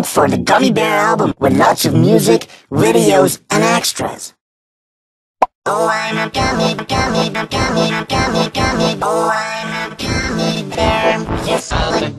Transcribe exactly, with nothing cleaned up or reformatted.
look for the Gummy Bear album with lots of music, videos, and extras. Oh, I'm a gummy, gummy, gummy, gummy, gummy. Oh, I'm a gummy bear. Yes, I'm a